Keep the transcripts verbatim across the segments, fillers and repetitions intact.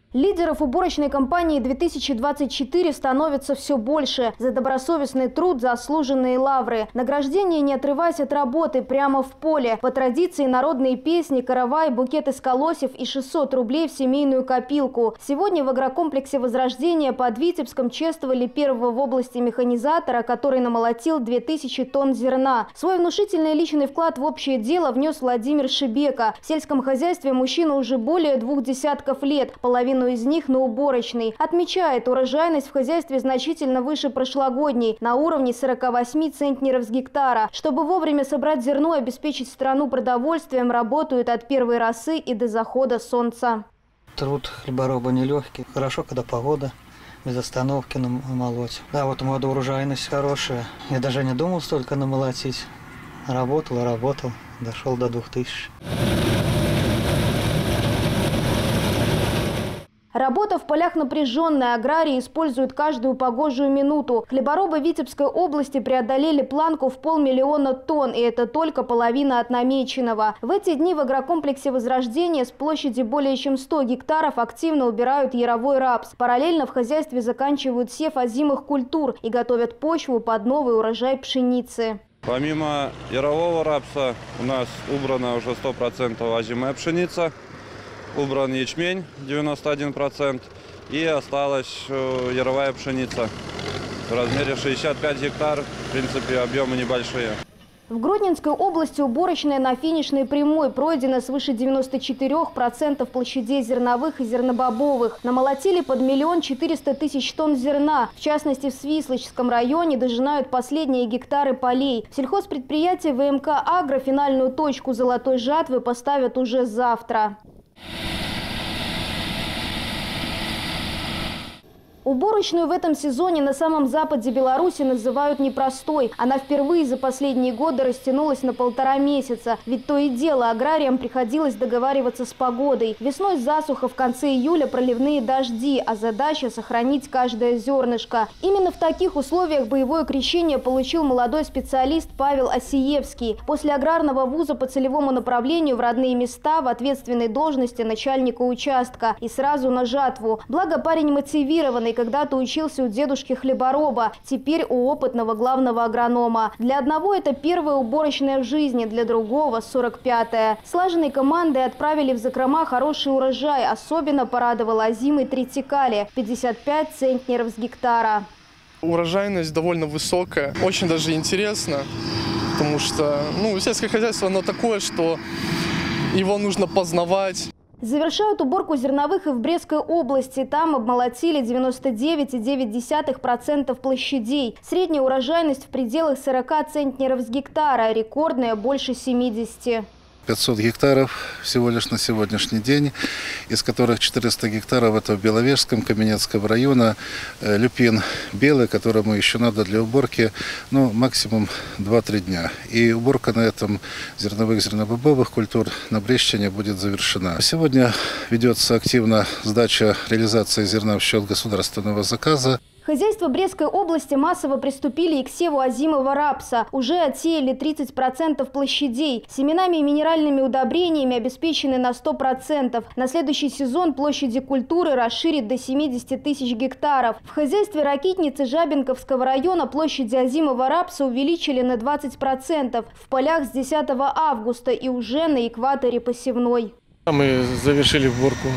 Лидеров уборочной кампании две тысячи двадцать четыре становится все больше. За добросовестный труд заслуженные лавры. Награждение, не отрываясь от работы, прямо в поле. По традиции народные песни, каравай, букет из колосьев и шестьсот рублей в семейную копилку. Сегодня в агрокомплексе «Возрождение» под Витебском чествовали первого в области механизатора, который намолотил две тысячи тонн зерна. Свой внушительный личный вклад в общее дело внес Владимир Шебека. В сельском хозяйстве мужчина уже более двух десятков лет. Половину из них на уборочной. Отмечает, урожайность в хозяйстве значительно выше прошлогодней, на уровне сорока восьми центнеров с гектара. Чтобы вовремя собрать зерно и обеспечить страну продовольствием, работают от первой росы и до захода солнца. Труд хлебороба нелегкий. Хорошо, когда погода, без остановки намолоть. Да, вот у меня урожайность хорошая. Я даже не думал столько намолотить. Работал, работал, дошел до двух тысяч. Работа в полях напряженная, аграрии используют каждую погожую минуту. Хлеборобы Витебской области преодолели планку в полмиллиона тонн, и это только половина от намеченного. В эти дни в агрокомплексе «Возрождение» с площади более чем ста гектаров активно убирают яровой рапс. Параллельно в хозяйстве заканчивают сев озимых культур и готовят почву под новый урожай пшеницы. Помимо ярового рапса у нас убрана уже сто процентов озимая пшеница. Убран ячмень девяносто один процент и осталась яровая пшеница в размере шестьдесят пять гектар. В принципе, объемы небольшие. В Гродненской области уборочная на финишной прямой пройдена свыше девяноста четырёх процентов площадей зерновых и зернобобовых. Намолотили под миллион четыреста тысяч тонн зерна. В частности, в Свислочском районе дожинают последние гектары полей. Сельхозпредприятие ВМК «Агро» финальную точку золотой жатвы поставят уже завтра. Уборочную в этом сезоне на самом западе Беларуси называют непростой. Она впервые за последние годы растянулась на полтора месяца. Ведь то и дело аграриям приходилось договариваться с погодой. Весной засуха, в конце июля проливные дожди, а задача – сохранить каждое зернышко. Именно в таких условиях боевое крещение получил молодой специалист Павел Осиевский. После аграрного вуза по целевому направлению в родные места в ответственной должности начальника участка и сразу на жатву. Благо парень мотивированный, когда-то учился у дедушки хлебороба, теперь у опытного главного агронома. Для одного это первая уборочная в жизни, для другого – сорок пятая. Слаженной командой отправили в закрома хороший урожай. Особенно порадовала озимый тритикали – пятьдесят пять центнеров с гектара. Урожайность довольно высокая, очень даже интересно, потому что ну, сельское хозяйство оно такое, что его нужно познавать. Завершают уборку зерновых и в Брестской области. Там обмолотили девяносто девять и девять десятых процента площадей. Средняя урожайность в пределах сорока центнеров с гектара, рекордная больше семидесяти. пятьсот гектаров всего лишь на сегодняшний день, из которых четыреста гектаров это в Беловежском, Каменецкого района, люпин белый, которому еще надо для уборки ну, максимум два-три дня. И уборка на этом зерновых, зернобобовых культур на Брестщине будет завершена. Сегодня ведется активно сдача реализации зерна в счет государственного заказа. Хозяйства Брестской области массово приступили и к севу озимого рапса. Уже отсеяли тридцать процентов площадей. Семенами и минеральными удобрениями обеспечены на сто процентов. На следующий сезон площади культуры расширит до семидесяти тысяч гектаров. В хозяйстве Ракитницы Жабинковского района площади озимого рапса увеличили на двадцать процентов. В полях с десятого августа и уже на экваторе посевной. Мы завершили уборку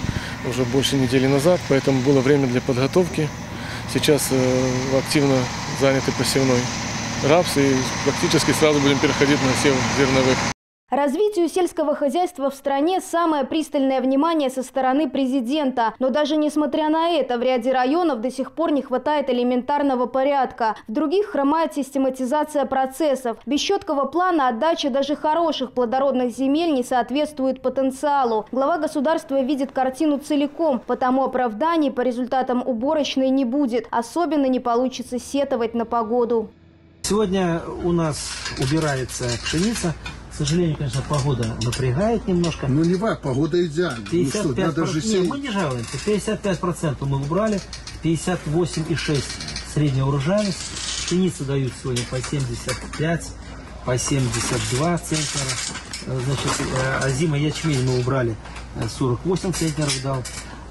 уже больше недели назад, поэтому было время для подготовки. Сейчас э, активно заняты посевной рапс и практически сразу будем переходить на сев зерновых. Развитию сельского хозяйства в стране самое пристальное внимание со стороны президента. Но даже несмотря на это, в ряде районов до сих пор не хватает элементарного порядка. В других хромает систематизация процессов. Без четкого плана отдача даже хороших плодородных земель не соответствует потенциалу. Глава государства видит картину целиком, потому оправданий по результатам уборочной не будет. Особенно не получится сетовать на погоду. Сегодня у нас убирается пшеница. К сожалению, конечно, погода напрягает немножко. Ну не важно, погода идеальна. пятьдесят пять процентов. Ну, Нет, мы не жалуемся. пятьдесят пять процентов мы убрали, пятьдесят восемь и шесть процентов средняя урожайность. Пшеницы дают сегодня по семьдесят пять, по семьдесят два центнера. Значит, озимый ячмень мы убрали, сорок восемь центнеров дал.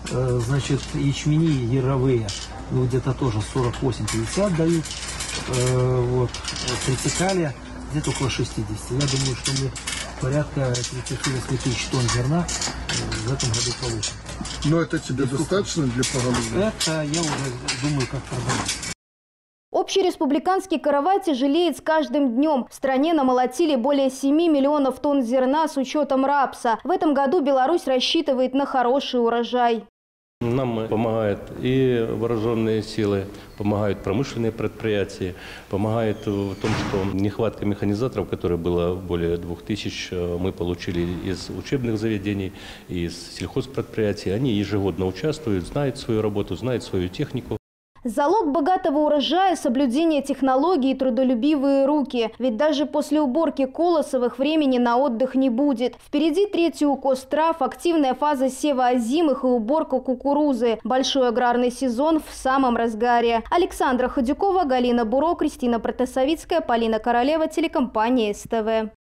Э, Значит, ячмени яровые, ну, где-то тоже сорок восемь пятьдесят дают. Э, Вот. Трицикалия где-то около шестидесяти. Я думаю, что мы порядка тридцати восьми тысяч тонн зерна в этом году получим. Но это тебе достаточно для поголовья? Это я уже думаю, как продавать. Общереспубликанский каравай тяжелеет с каждым днем. В стране намолотили более семи миллионов тонн зерна с учетом рапса. В этом году Беларусь рассчитывает на хороший урожай. Нам помогают и вооруженные силы, помогают промышленные предприятия, помогает в том, что нехватка механизаторов, которая была более двух тысяч, мы получили из учебных заведений, из сельхозпредприятий. Они ежегодно участвуют, знают свою работу, знают свою технику. Залог богатого урожая – соблюдение технологий и трудолюбивые руки. Ведь даже после уборки колосовых времени на отдых не будет. Впереди третий укос трав, активная фаза сева озимых и уборка кукурузы. Большой аграрный сезон в самом разгаре. Александра Ходюкова, Галина Буро, Кристина Протасовицкая, Полина Королева, телекомпания СТВ.